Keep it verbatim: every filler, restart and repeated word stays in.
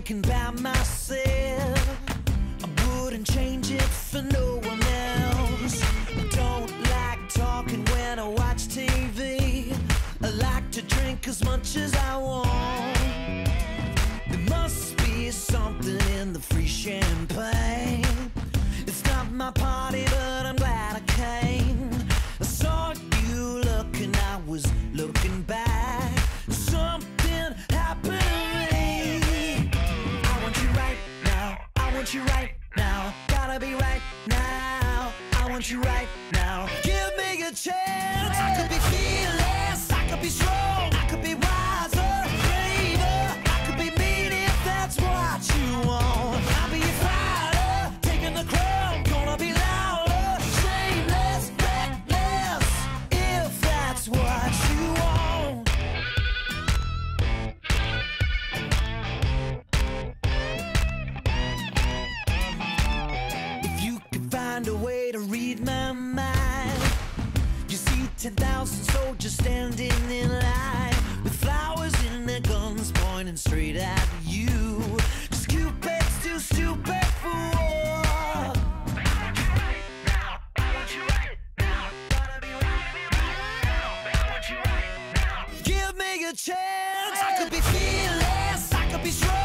thinking about myself. I wouldn't change it for no one else. I don't like talking when I watch T V. I like to drink as much as I want. There must be something in the free champagne. It's not my party, but I'm glad I came. I saw you looking, I was looking back. Something happened to me. I want you right now, I want you right now. Gotta be right now, I want you right now. Give me a chance. I could be fearless, I could be strong, I could be wiser, braver, I could be mean if that's what you want. I'll be a fighter, taking the crown, gonna be louder, shameless, reckless, if that's what you want. If you could find a way to read my mind, you see ten thousand soldiers standing in line with flowers in their guns pointing straight at you. 'Cause Cupid's too stupid for war. Give me a chance. I could be fearless, I could be strong.